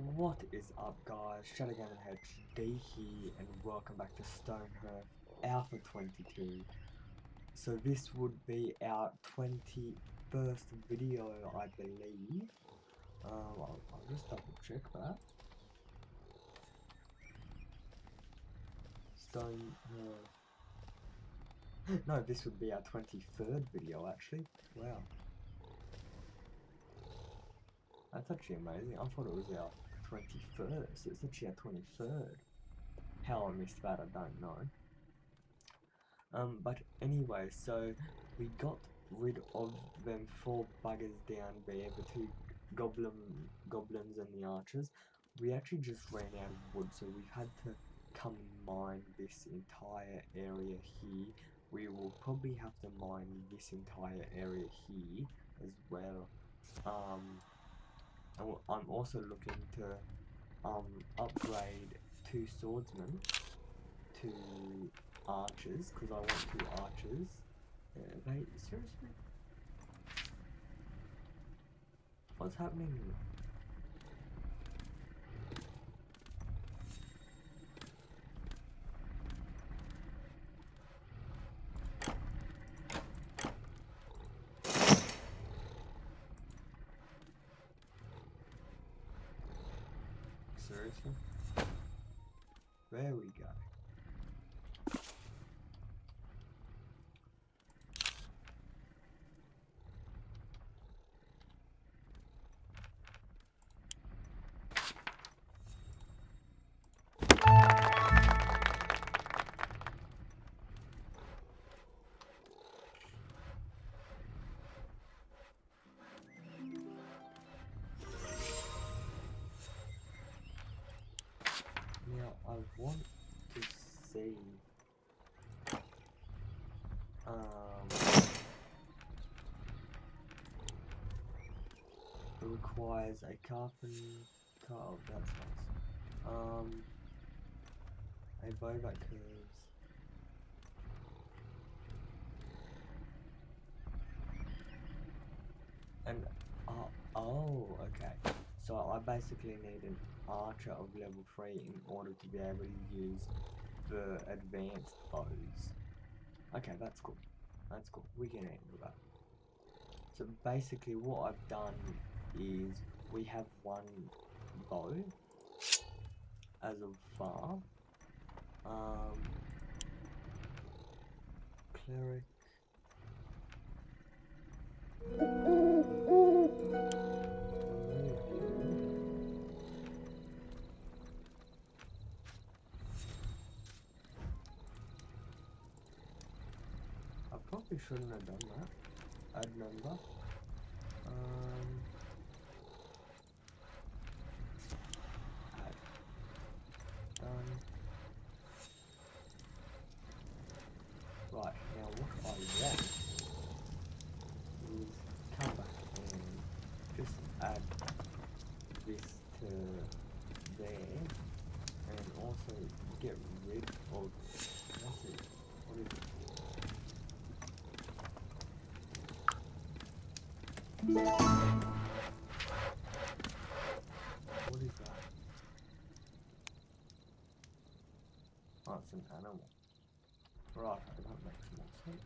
What is up, guys? ShadowGamingHD here, and welcome back to Stonehearth Alpha 22. So this would be our 21st video, I believe. I'll just double check that. Stonehearth. No, this would be our 23rd video, actually. Wow. That's actually amazing. I thought it was our 21st. It's actually our 23rd. How I missed that, I don't know. But anyway, so we got rid of them 4 buggers down there, the 2 goblins and the archers. We actually just ran out of wood, so we've had to come mine this entire area here. We will probably have to mine this entire area here as well. I'm also looking to upgrade 2 swordsmen to archers, because I want 2 archers. They seriously? What's happening here? Seriously? There we go. Now I want to see it requires a carpenter. Oh, that's nice. A bow that curves. And oh, okay. So I basically need an archer of level 3 in order to be able to use the advanced bows. Okay, that's cool. That's cool. We can handle that. So basically what I've done is we have 1 bow as of far. Cleric. I probably shouldn't have done that. Add member. Add. Done. Right, now what I want is come back and just add this to there, and also get rid of, let's see, what is it? What is that? Oh, it's an animal. Right, that makes more sense.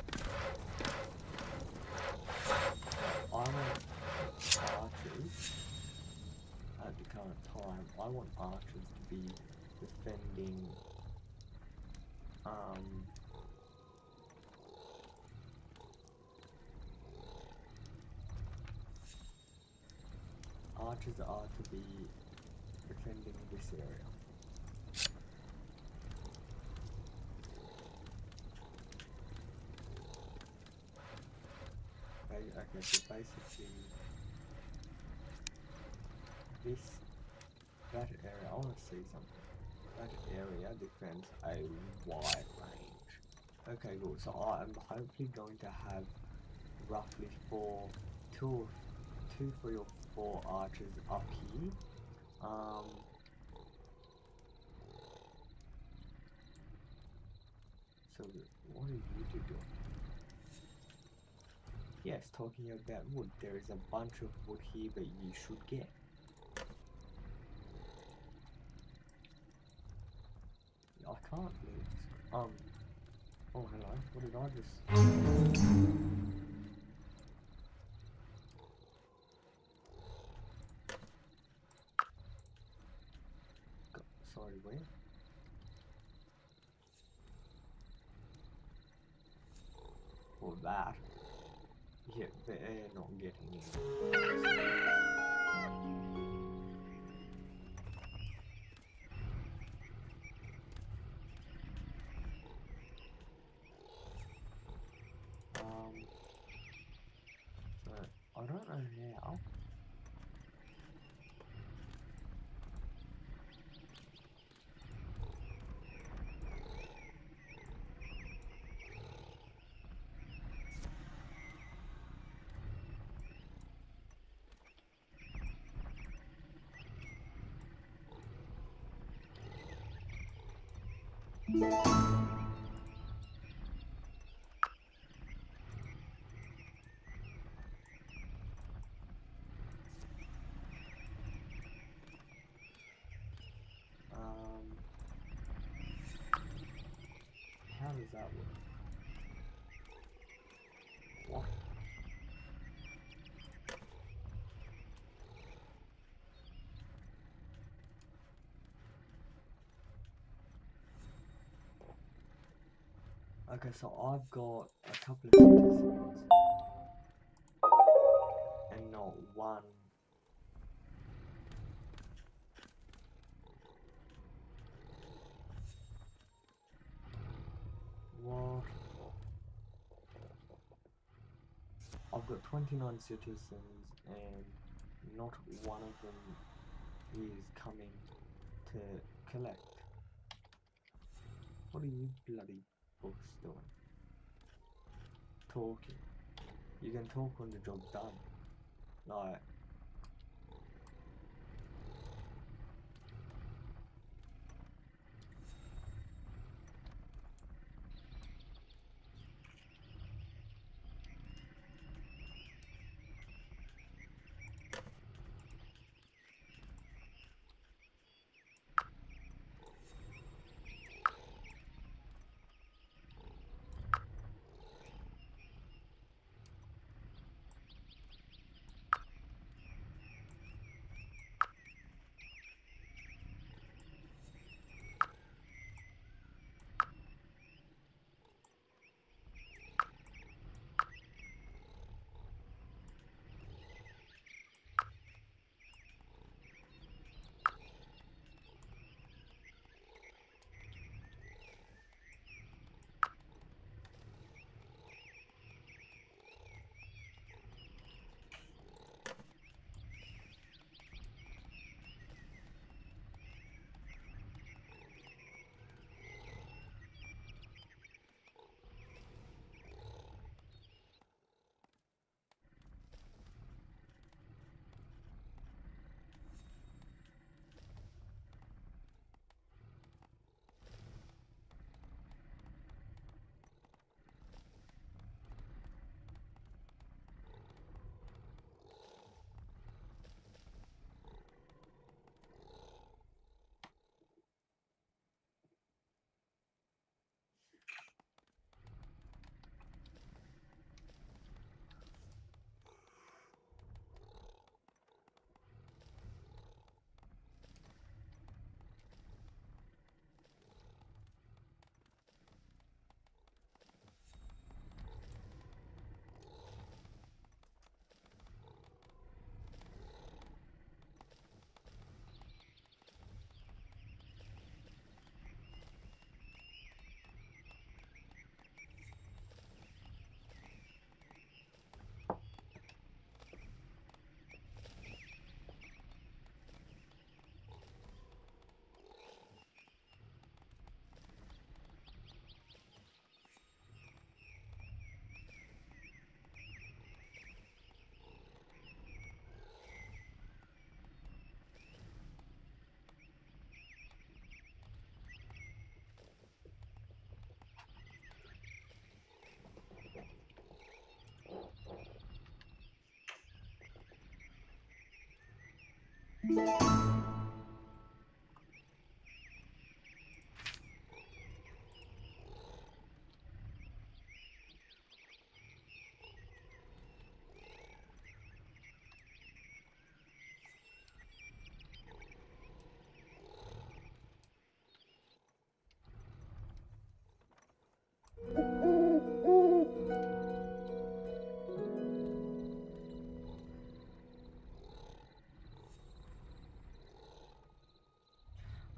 I want archers at the current time. I want archers to be defending archers are to be defending this area. Okay, so basically that area, I want to see something. That area defends a wide range. Okay, cool. So I'm hopefully going to have roughly 2, 3 or 4 archers up here. So what are you two doing? Yes, talking about wood, there is a bunch of wood here that you should get. can't leave. Oh, hello. What did I just... Sorry, where? Or that. Yeah, they're not getting in. So, I don't know how. How does that work? What? Okay, so I've got a couple of citizens and not one. What? I've got 29 citizens and not one of them is coming to collect. What are you bloody books doing? Talking. You can talk when the job's done. Like,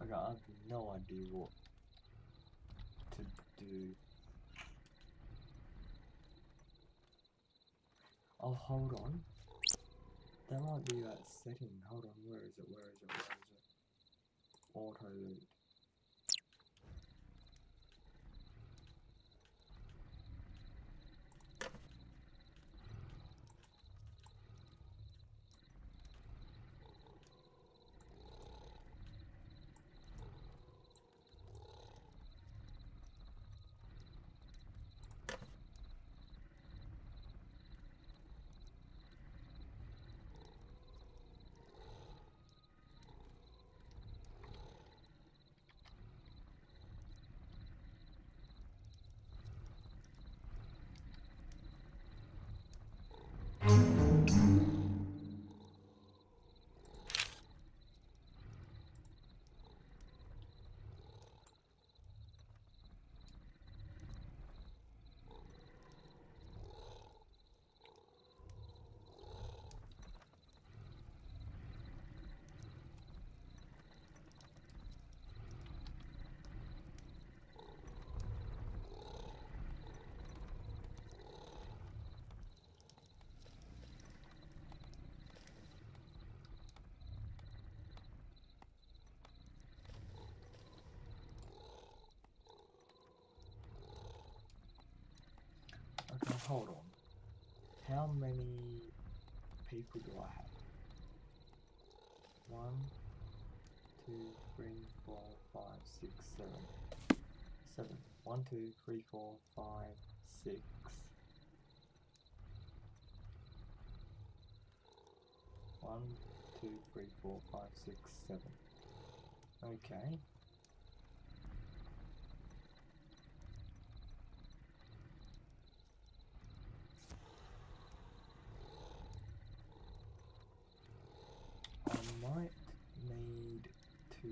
Like, I have no idea what to do. Oh, hold on. That might be that setting. Hold on, where is it? Where is it? Where is it? Auto loot. Okay, hold on. How many people do I have? 1, 2, 3, 4, 5, 6, 7. 7. 1, 2, 3, 4, 5, 6. 1, 2, 3, 4, 5, 6, 7. Okay. I might need to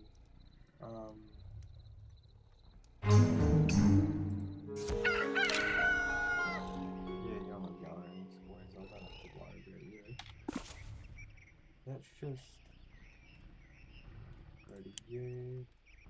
yeah, you're not going anywhere, so I don't have to worry about you. Let's just go to you.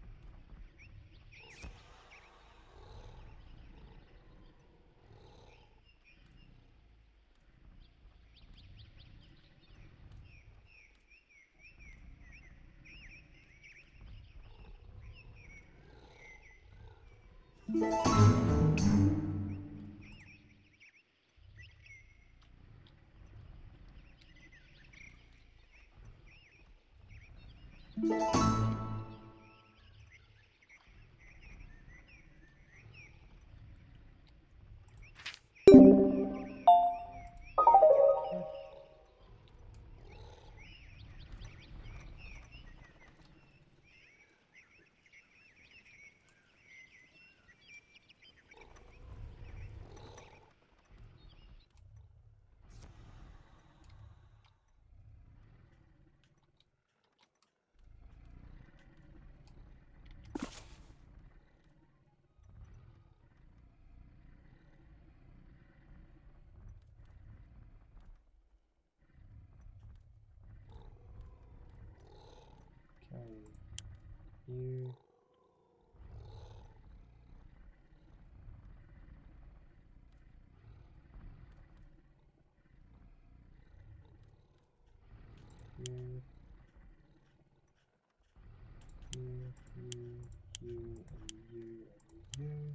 Okay. You. You. You, you, and you, and you.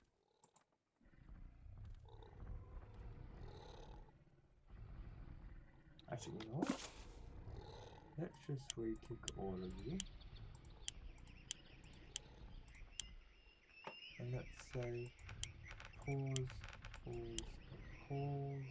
Actually, you know what? Let's just re-tick all of you. And let's say pause, pause, and pause.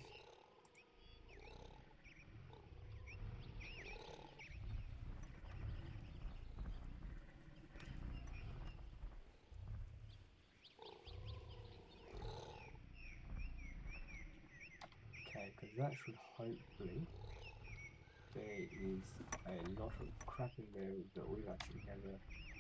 Okay, because that should hopefully, there is a lot of crap in there that we've actually never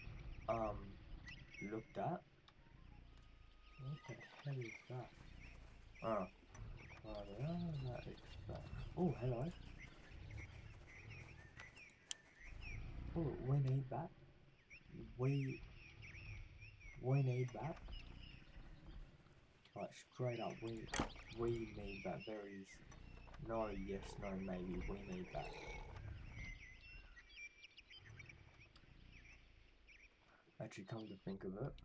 looked at. What the hell is that? Oh, that extract. Oh, hello. Oh, we need that. we we need that. Like straight up, we need that. There is no yes, no maybe. We need that. Actually, come to think of it,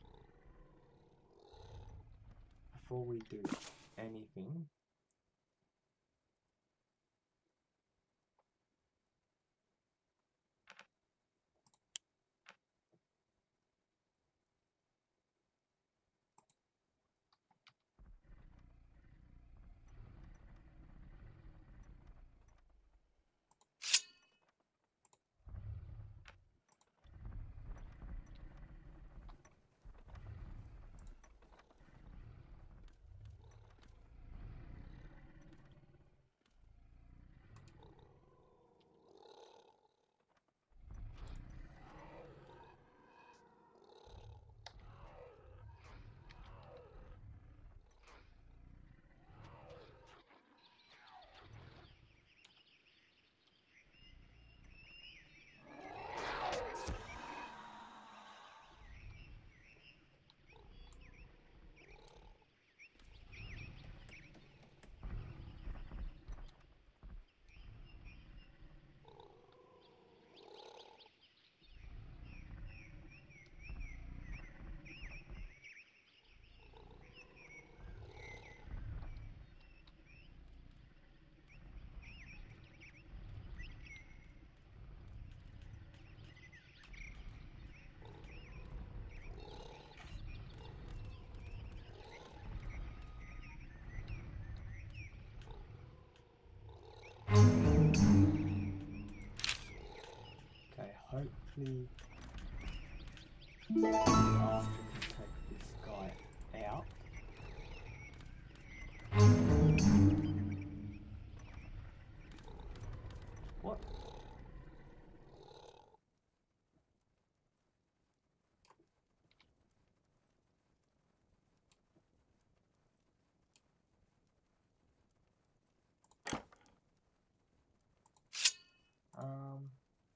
before we do anything, okay, hopefully after we can take this guy out. What? Um.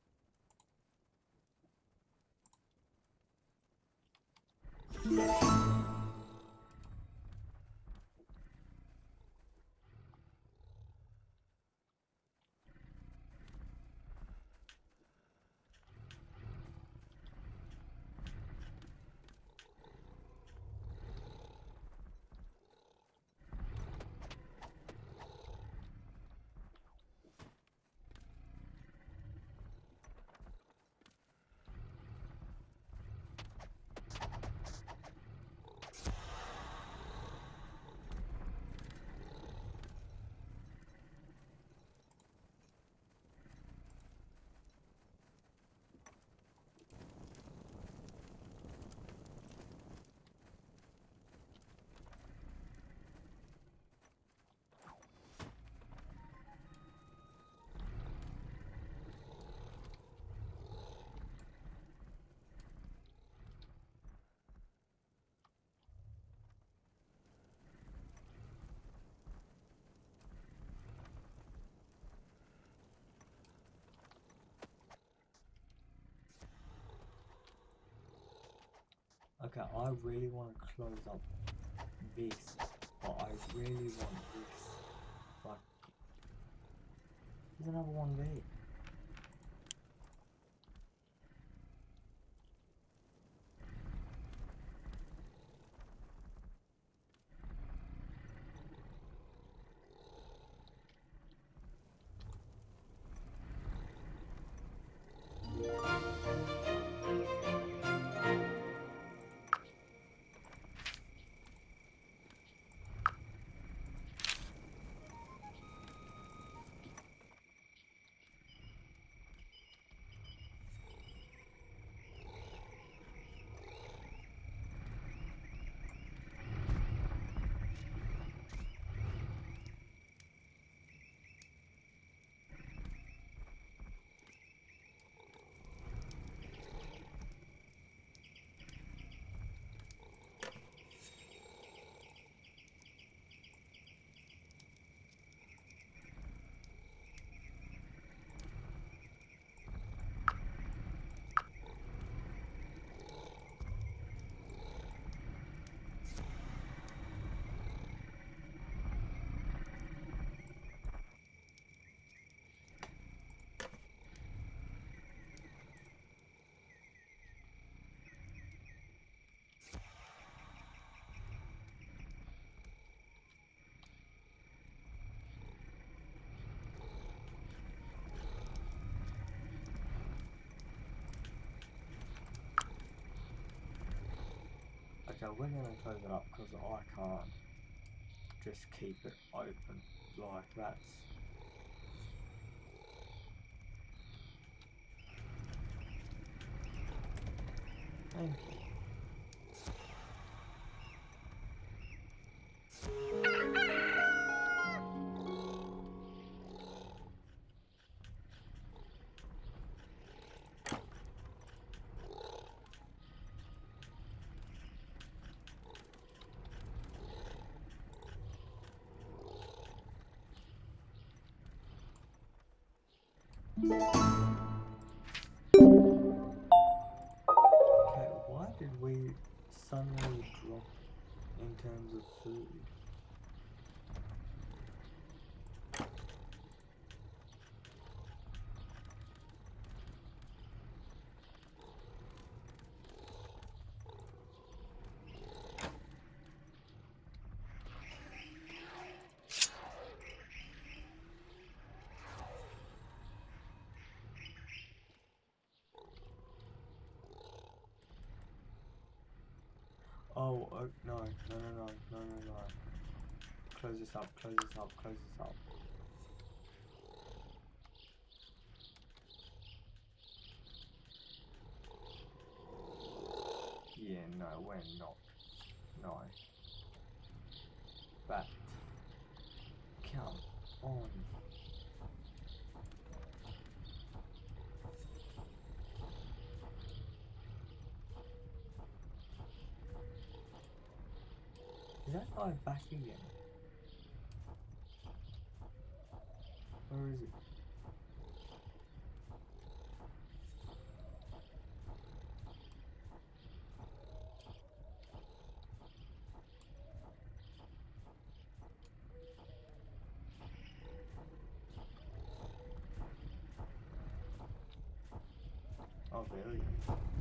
Okay, I really want to close up this, but I really want this. Like, there's another one there. we're gonna close it up because I can't just keep it open like that. Thank you. Okay, why did we suddenly drop in terms of food? Oh, no. Close this up. Yeah, no, we're not. No. But, come on. Is that guy back again? Where is it? Oh, there he is.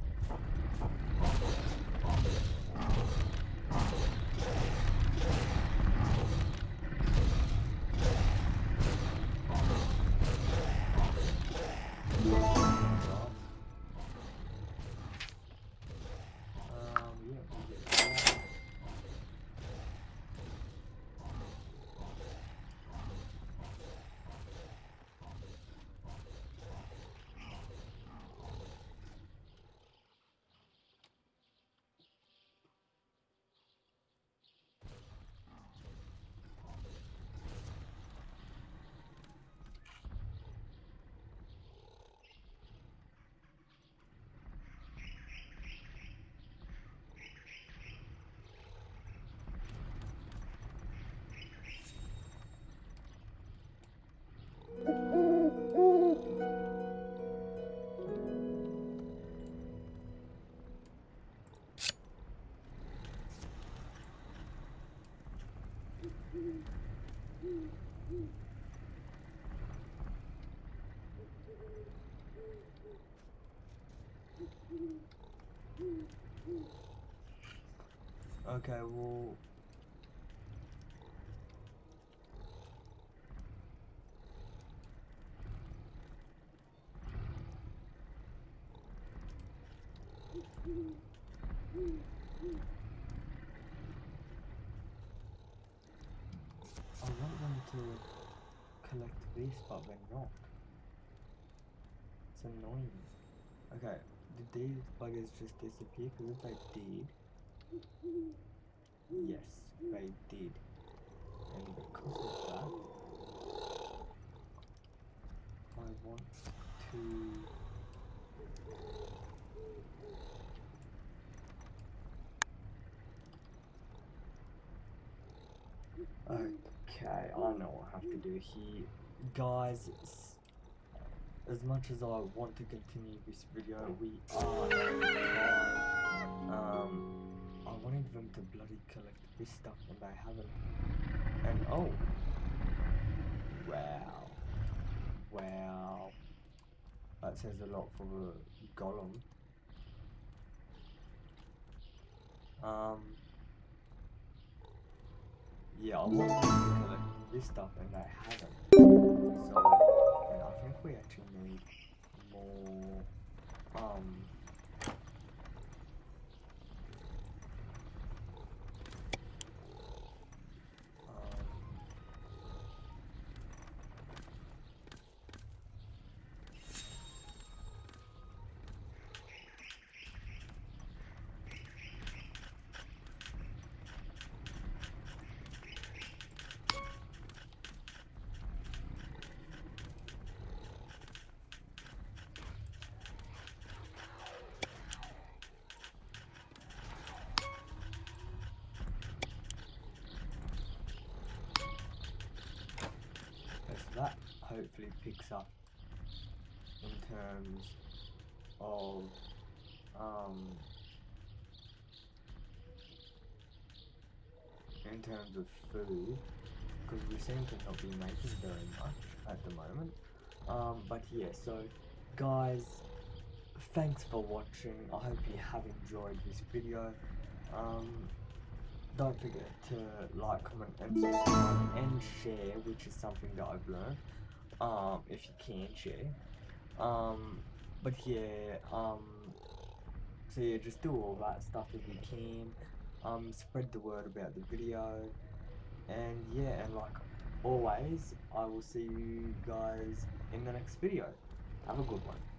Okay, well... I want them to collect this, but they're not. It's annoying. Okay, did these buggers just disappear? Because if they did... Yes, they did. And because of that, I want to... Okay, I know what I have to do here. Guys, as much as I want to continue this video, we are out of time. I wanted them to bloody collect this stuff and they haven't. And oh, wow, that says a lot for the golem. Yeah, I want them to collect this stuff and they haven't. So, and I think we actually need more, hopefully picks up in terms of food, because we seem to not be making very much at the moment. But yeah, so guys, thanks for watching. I hope you have enjoyed this video. Don't forget to like, comment, and subscribe, and share, which is something that I've learned. If you can share. But yeah, so yeah, just do all that stuff if you can. Spread the word about the video. And yeah, and like always, I will see you guys in the next video. Have a good one.